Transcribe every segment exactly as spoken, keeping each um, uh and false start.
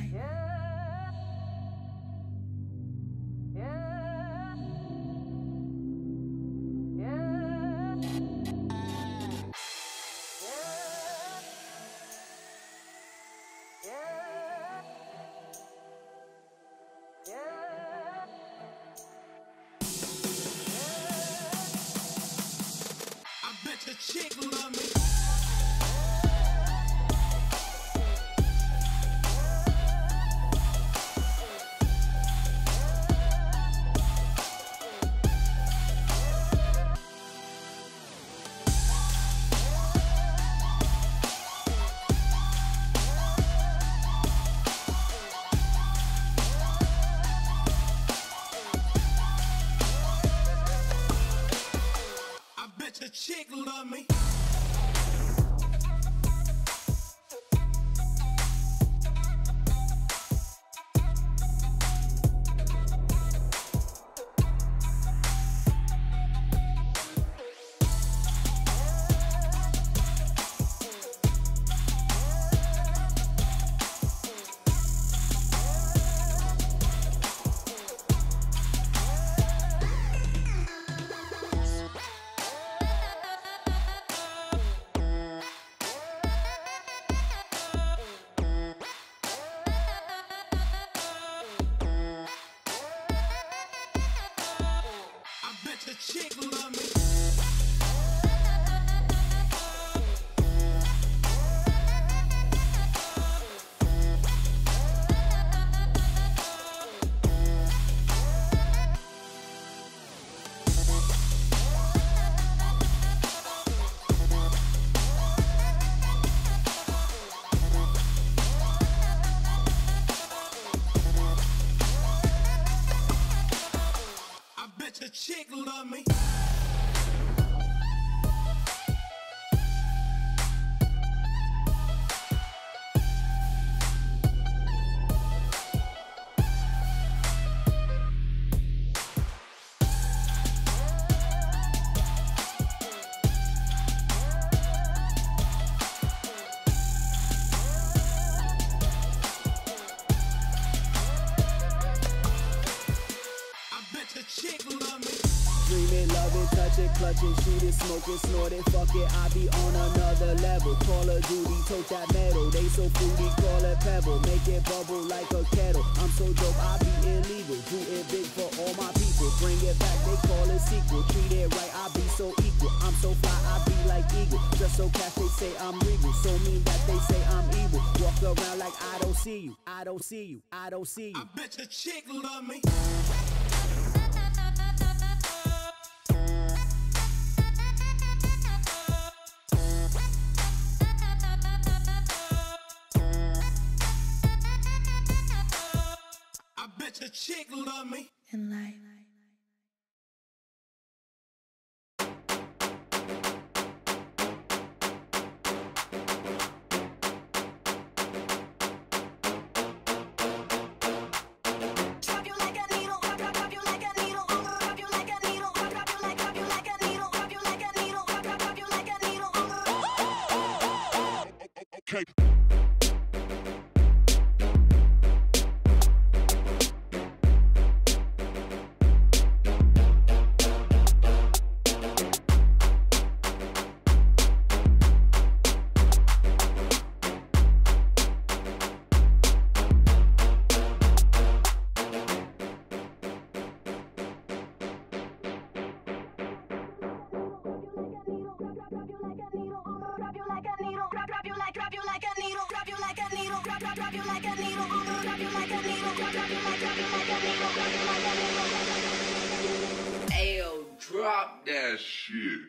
The chick love me. I bet the chick love me. The chick love me. The chick love me. The chick love me. Dream it, love it, touch it, clutch it, shoot it, smoke it, snort it, fuck it, I be on another level. Call of Duty, tote that metal, they so fruity, call it pebble, make it bubble like a kettle. I'm so dope, I be illegal, do it big for all my people. Bring it back, they call it sequel, treat it right, I be so equal. I'm so fly, I be like eagle, just so cash they say I'm regal, so mean that they say I'm evil. Walk around like I don't see you, I don't see you, I don't see you. I bet the chick love me. I bet the chick love me. In life. Okay. Ayo, drop that shit.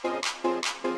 Thank